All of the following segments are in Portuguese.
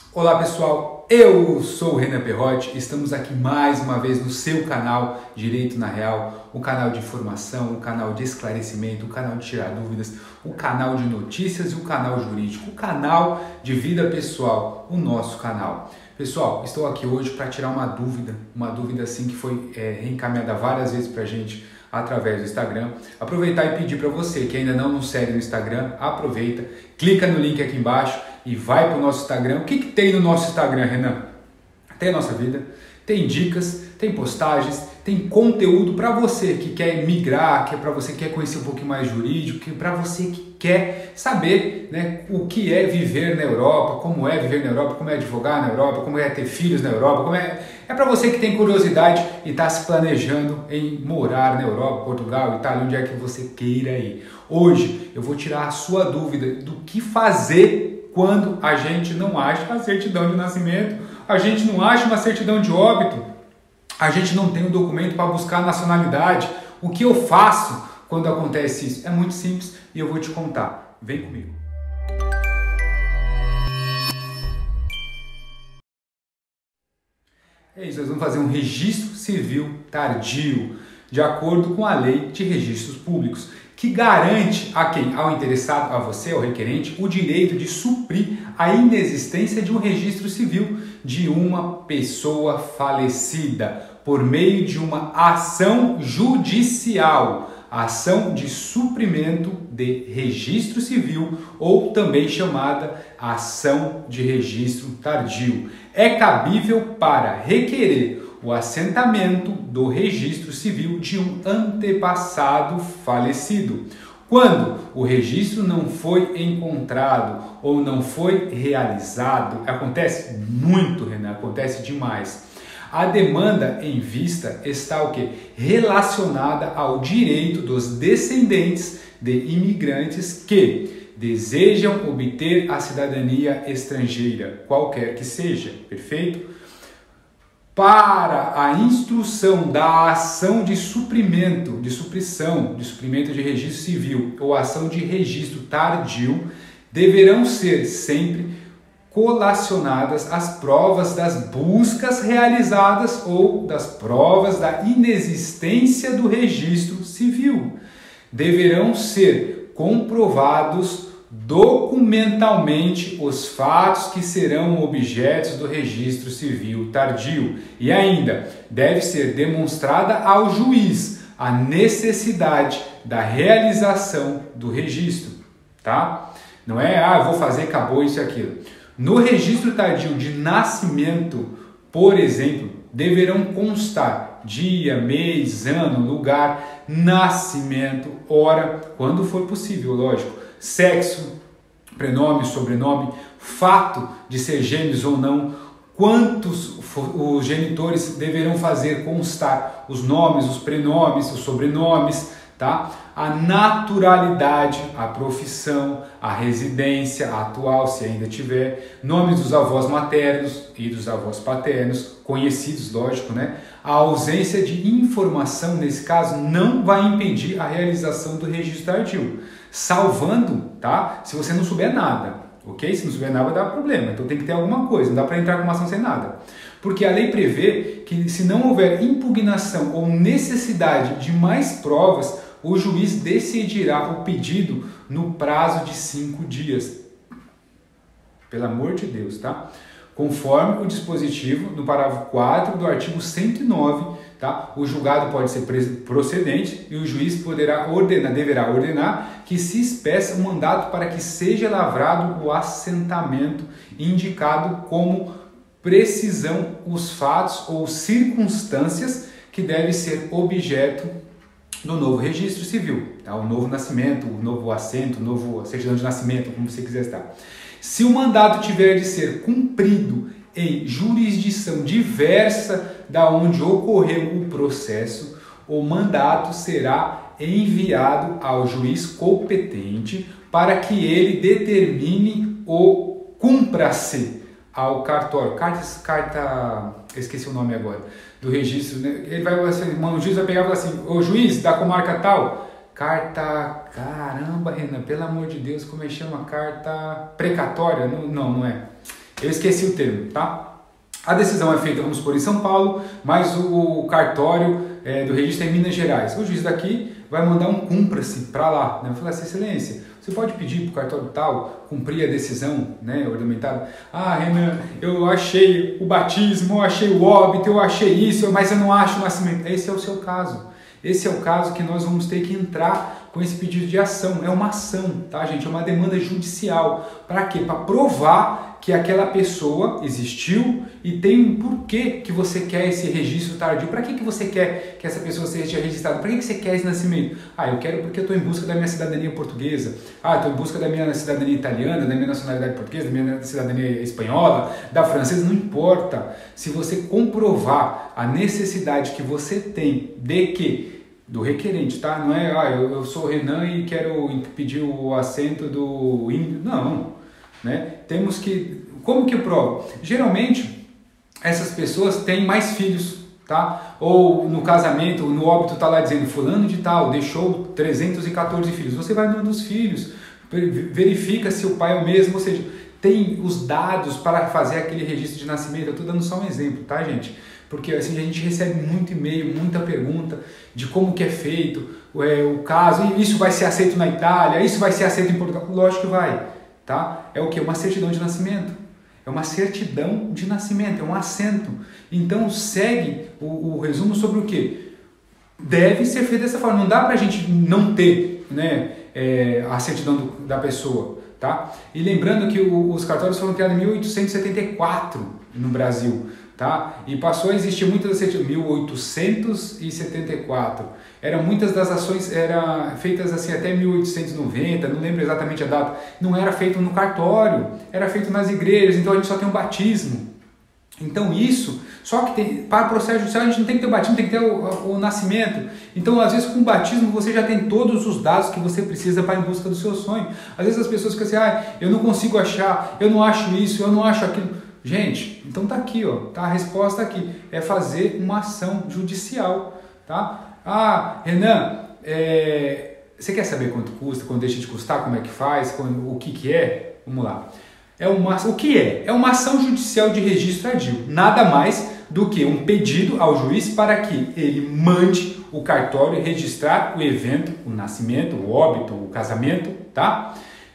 Olá pessoal, eu sou o Renan Perrotti, estamos aqui mais uma vez no seu canal Direito na Real, o canal de informação, o canal de esclarecimento, o canal de tirar dúvidas, o canal de notícias e o canal jurídico, o canal de vida pessoal, o nosso canal. Pessoal, estou aqui hoje para tirar uma dúvida assim que foi reencaminhada várias vezes para a gente através do Instagram. Aproveitar e pedir para você que ainda não nos segue no Instagram, aproveita, clica no link aqui embaixo e vai para o nosso Instagram. O que tem no nosso Instagram, Renan? Tem a nossa vida, tem dicas, tem postagens, tem conteúdo para você que quer migrar, que é para você que quer conhecer um pouquinho mais jurídico, que para você que quer saber, né, o que é viver na Europa, como é viver na Europa, como é advogar na Europa, como é ter filhos na Europa, é para você que tem curiosidade e está se planejando em morar na Europa, Portugal, Itália, onde é que você queira ir. Hoje eu vou tirar a sua dúvida do que fazer quando a gente não acha a certidão de nascimento, a gente não acha uma certidão de óbito, a gente não tem um documento para buscar a nacionalidade. O que eu faço quando acontece isso? É muito simples e eu vou te contar. Vem comigo. É isso, nós vamos fazer um registro civil tardio, de acordo com a Lei de Registros Públicos, que garante a quem? Ao interessado, a você, ao requerente, o direito de suprir a inexistência de um registro civil de uma pessoa falecida por meio de uma ação judicial, ação de suprimento de registro civil ou também chamada ação de registro tardio. É cabível para requerer o assentamento do registro civil de um antepassado falecido, quando o registro não foi encontrado ou não foi realizado. Acontece muito, Renan, acontece demais. A demanda em vista está o quê? Relacionada ao direito dos descendentes de imigrantes que desejam obter a cidadania estrangeira, qualquer que seja, perfeito? Para a instrução da ação de suprimento de registro civil ou ação de registro tardio, deverão ser sempre colacionadas as provas das buscas realizadas ou das provas da inexistência do registro civil. Deverão ser comprovados documentalmente os fatos que serão objetos do registro civil tardio. E ainda, deve ser demonstrada ao juiz a necessidade da realização do registro, tá? Não é, vou fazer, acabou isso e aquilo. No registro tardio de nascimento, por exemplo, deverão constar dia, mês, ano, lugar, nascimento, hora, quando for possível, lógico, sexo, prenome, sobrenome, fato de ser gêmeos ou não, quantos os genitores deverão fazer constar os nomes, os prenomes, os sobrenomes, tá? A naturalidade, a profissão, a residência atual, se ainda tiver, nomes dos avós maternos e dos avós paternos, conhecidos, lógico, né? A ausência de informação, nesse caso, não vai impedir a realização do registro tardio, salvando, tá? Se você não souber nada, ok? Se não souber nada vai dar problema, então tem que ter alguma coisa, não dá para entrar com uma ação sem nada. Porque a lei prevê que se não houver impugnação ou necessidade de mais provas, o juiz decidirá o pedido no prazo de 5 dias. Pelo amor de Deus, tá? Conforme o dispositivo no parágrafo 4 do artigo 109, tá? O julgado pode ser procedente e o juiz deverá ordenar que se espeça um mandato para que seja lavrado o assentamento indicado como precisão os fatos ou circunstâncias que devem ser objeto do novo registro civil, tá? O novo nascimento, o novo assento, o novo certidão de nascimento, como você quiser estar. Se o mandato tiver de ser cumprido em jurisdição diversa da onde ocorreu o processo, o mandato será enviado ao juiz competente para que ele determine o cumpra-se ao cartório. Esqueci o nome agora, do registro, né? Ele vai, o juiz vai pegar e falar assim, o juiz da comarca tal, caramba, Renan, pelo amor de Deus, como é que chama? Carta precatória? Não é. Eu esqueci o termo, tá? A decisão é feita, vamos supor, em São Paulo, mas o cartório do registro é em Minas Gerais. O juiz daqui vai mandar um cumpra-se para lá, né? Vai falar assim, excelência, você pode pedir para o cartório tal cumprir a decisão, né, ordenamentada? Ah, Renan, eu achei o batismo, eu achei o óbito, eu achei isso, mas eu não acho o nascimento. Esse é o seu caso. Esse é o caso que nós vamos ter que entrar com esse pedido de ação. É uma ação, tá, gente? É uma demanda judicial. Para quê? Para provar que aquela pessoa existiu e tem um porquê que você quer esse registro tardio. Para que você quer que essa pessoa seja registrada? Para que você quer esse nascimento? Ah, eu quero porque eu estou em busca da minha cidadania portuguesa. Ah, estou em busca da minha cidadania italiana, da minha nacionalidade portuguesa, da minha cidadania espanhola, da francesa. Não importa. Se você comprovar a necessidade que você tem de que do requerente, tá? Não é, eu sou Renan e quero pedir o assento do índio. Não, né? Temos que... Como que eu provo? Geralmente, essas pessoas têm mais filhos, tá? Ou no casamento, no óbito tá lá dizendo fulano de tal, deixou 314 filhos. Você vai no dos filhos, verifica se o pai é o mesmo, ou seja, tem os dados para fazer aquele registro de nascimento. Eu tô dando só um exemplo, tá, gente? Porque assim, a gente recebe muito e-mail, muita pergunta de como que é feito o caso, isso vai ser aceito na Itália, isso vai ser aceito em Portugal. Lógico que vai, tá? É o que? Uma certidão de nascimento. É uma certidão de nascimento, é um assento. Então segue o resumo sobre o que? Deve ser feito dessa forma. Não dá pra gente não ter, né, a certidão da pessoa, tá? E lembrando que os cartórios foram criados em 1874 no Brasil. Tá? E passou a existir muitas certidões, 1874. Muitas das ações eram feitas assim até 1890, não lembro exatamente a data. Não era feito no cartório, era feito nas igrejas, então a gente só tem o batismo. Então isso, só que para o processo judicial a gente não tem que ter o batismo, tem que ter o nascimento. Então às vezes com o batismo você já tem todos os dados que você precisa para ir em busca do seu sonho. Às vezes as pessoas ficam assim, eu não consigo achar, eu não acho isso, eu não acho aquilo. Gente, então tá aqui, ó, tá a resposta aqui, é fazer uma ação judicial, tá? Ah, Renan, você quer saber quanto custa, quanto deixa de custar, como é que faz, o que é? Vamos lá. O que é? É uma ação judicial de registro tardio, nada mais do que um pedido ao juiz para que ele mande o cartório registrar o evento, o nascimento, o óbito, o casamento, tá?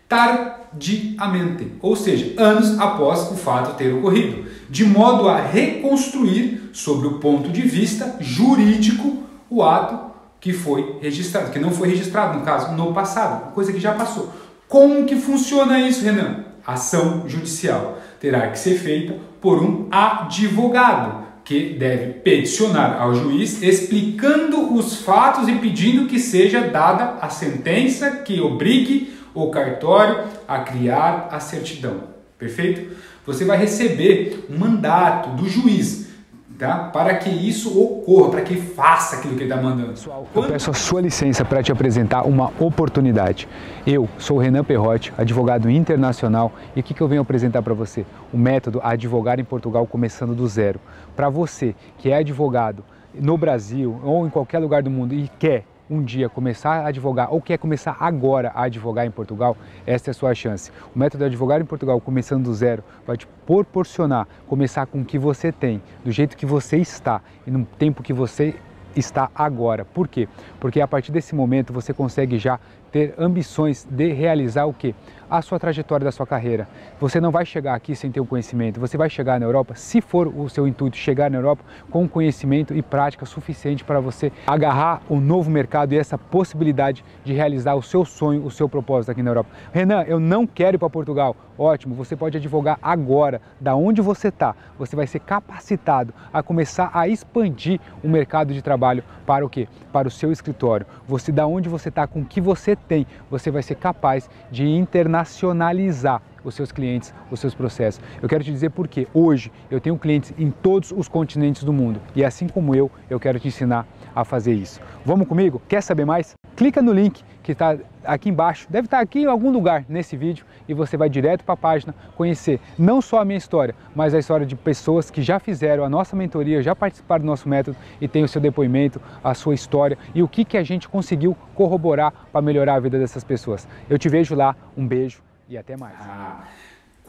Tardiamente, ou seja, anos após o fato ter ocorrido, de modo a reconstruir sobre o ponto de vista jurídico o ato que foi registrado, que não foi registrado, no caso, no passado, coisa que já passou. Como que funciona isso, Renan? Ação judicial terá que ser feita por um advogado, que deve peticionar ao juiz explicando os fatos e pedindo que seja dada a sentença que obrigue o cartório a criar a certidão, perfeito? Você vai receber um mandato do juiz, tá? Para que isso ocorra, para que ele faça aquilo que ele está mandando. Eu peço a sua licença para te apresentar uma oportunidade. Eu sou o Renan Perrotti, advogado internacional, e o que eu venho apresentar para você? O método Advogar em Portugal começando do zero. Para você que é advogado no Brasil ou em qualquer lugar do mundo e quer um dia começar a advogar ou quer começar agora a advogar em Portugal, esta é a sua chance. O método Advogar em Portugal, começando do zero, vai te proporcionar começar com o que você tem, do jeito que você está e no tempo que você está agora. Por quê? Porque a partir desse momento você consegue já ter ambições de realizar o quê? A sua trajetória da sua carreira. Você não vai chegar aqui sem ter um conhecimento, você vai chegar na Europa, se for o seu intuito chegar na Europa, com conhecimento e prática suficiente para você agarrar o novo mercado e essa possibilidade de realizar o seu sonho, o seu propósito aqui na Europa. Renan, eu não quero ir para Portugal. Ótimo, você pode advogar agora, da onde você está. Você vai ser capacitado a começar a expandir o mercado de trabalho para o quê? Para o seu escritório. Você, da onde você está, com o que você tem, você vai ser capaz de internacionalizar os seus clientes, os seus processos. Eu quero te dizer porque hoje eu tenho clientes em todos os continentes do mundo e assim como eu quero te ensinar a fazer isso. Vamos comigo? Quer saber mais? Clica no link que está aqui embaixo, deve estar aqui em algum lugar nesse vídeo e você vai direto para a página conhecer não só a minha história, mas a história de pessoas que já fizeram a nossa mentoria, já participaram do nosso método e tem o seu depoimento, a sua história e o que a gente conseguiu corroborar para melhorar a vida dessas pessoas. Eu te vejo lá, um beijo e até mais.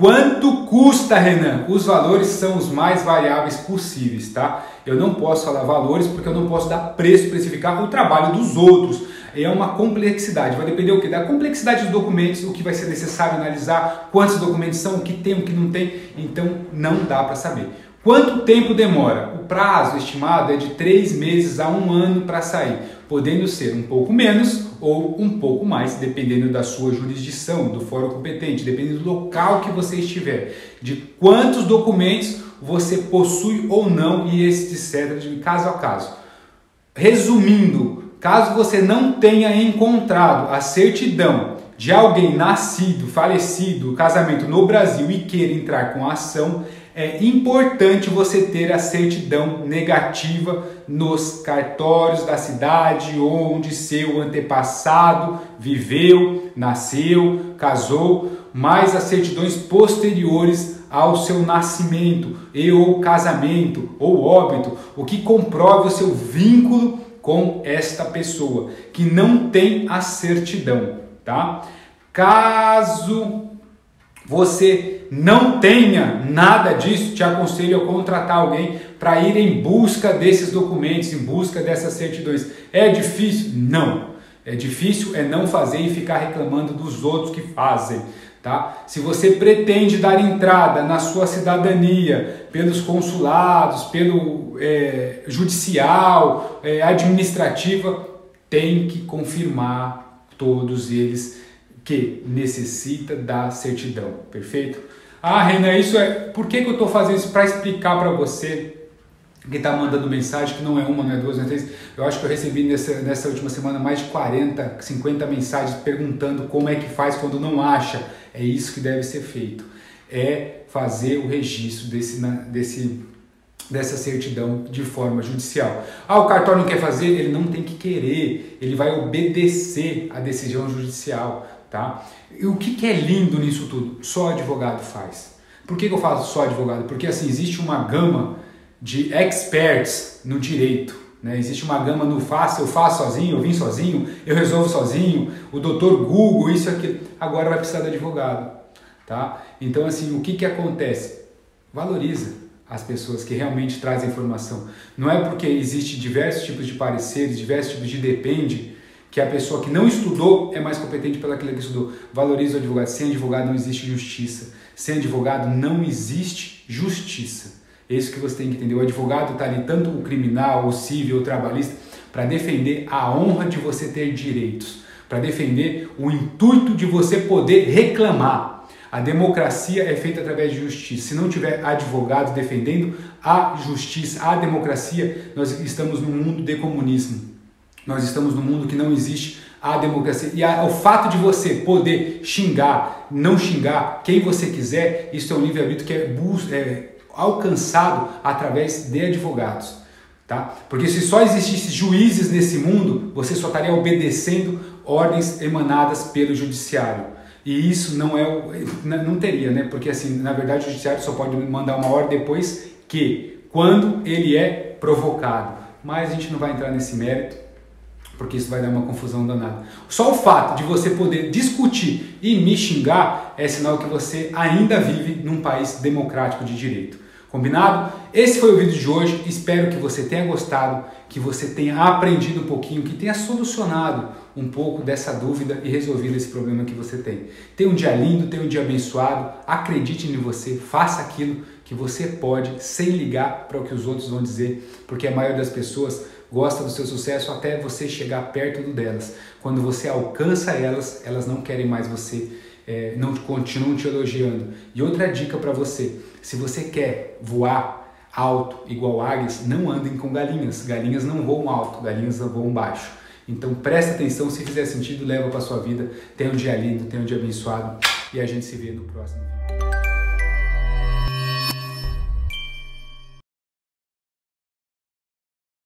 Quanto custa, Renan? Os valores são os mais variáveis possíveis, tá? Eu não posso falar valores porque eu não posso dar preço, precificar o trabalho dos outros. É uma complexidade, vai depender o quê? Da complexidade dos documentos, o que vai ser necessário analisar, quantos documentos são, o que tem, o que não tem, então não dá para saber. Quanto tempo demora? O prazo estimado é de 3 meses a 1 ano para sair, podendo ser um pouco menos ou um pouco mais, dependendo da sua jurisdição, do fórum competente, dependendo do local que você estiver, de quantos documentos você possui ou não e etc, de caso a caso. Resumindo, caso você não tenha encontrado a certidão de alguém nascido, falecido, casamento no Brasil e queira entrar com a ação, é importante você ter a certidão negativa nos cartórios da cidade onde seu antepassado viveu, nasceu, casou, mas as certidões posteriores ao seu nascimento e ou casamento ou óbito, o que comprove o seu vínculo com esta pessoa, que não tem a certidão, tá? Caso você não tenha nada disso, te aconselho a contratar alguém para ir em busca desses documentos, em busca dessas certidões. É difícil? Não. É difícil é não fazer e ficar reclamando dos outros que fazem, tá? Se você pretende dar entrada na sua cidadania pelos consulados, pelo judicial, administrativa, tem que confirmar todos eles que necessita da certidão, perfeito? Ah, Renan, isso é... Por que eu estou fazendo isso? Para explicar para você que está mandando mensagem, que não é uma, não é duas, não é três. Eu acho que eu recebi nessa última semana mais de 40, 50 mensagens perguntando como é que faz quando não acha. É isso que deve ser feito. É fazer o registro dessa certidão de forma judicial. Ah, o cartório não quer fazer? Ele não tem que querer. Ele vai obedecer à decisão judicial. Tá? E o que é lindo nisso tudo? Só advogado faz. Por que eu falo só advogado? Porque assim, existe uma gama de experts no direito, né? Existe uma gama no eu faço sozinho, eu vim sozinho, eu resolvo sozinho, o doutor Google, isso e aquilo. Agora vai precisar do advogado. Tá? Então assim, o que acontece? Valoriza as pessoas que realmente trazem informação. Não é porque existe diversos tipos de pareceres, diversos tipos de depende, que a pessoa que não estudou é mais competente pela que estudou. Valoriza o advogado. Sem advogado não existe justiça. Sem advogado não existe justiça. É isso que você tem que entender. O advogado está ali, tanto o criminal, o civil, o trabalhista, para defender a honra de você ter direitos, para defender o intuito de você poder reclamar. A democracia é feita através de justiça. Se não tiver advogado defendendo a justiça, a democracia, nós estamos num mundo de comunismo. Nós estamos num mundo que não existe a democracia. E o fato de você poder xingar, não xingar quem você quiser, isso é um livre-arbítrio que é alcançado através de advogados. Tá? Porque se só existissem juízes nesse mundo, você só estaria obedecendo ordens emanadas pelo judiciário. E isso não teria, né? Porque assim, na verdade o judiciário só pode mandar uma ordem depois quando ele é provocado. Mas a gente não vai entrar nesse mérito, porque isso vai dar uma confusão danada. Só o fato de você poder discutir e me xingar é sinal que você ainda vive num país democrático de direito. Combinado? Esse foi o vídeo de hoje. Espero que você tenha gostado, que você tenha aprendido um pouquinho, que tenha solucionado um pouco dessa dúvida e resolvido esse problema que você tem. Tenha um dia lindo, tenha um dia abençoado. Acredite em você, faça aquilo que você pode, sem ligar para o que os outros vão dizer, porque a maioria das pessoas gosta do seu sucesso até você chegar perto delas. Quando você alcança elas, elas não querem mais você, não continuam te elogiando. E outra dica para você, se você quer voar alto igual águias, não andem com galinhas. Galinhas não voam alto, galinhas voam baixo. Então presta atenção, se fizer sentido, leva para sua vida. Tenha um dia lindo, tenha um dia abençoado e a gente se vê no próximo vídeo.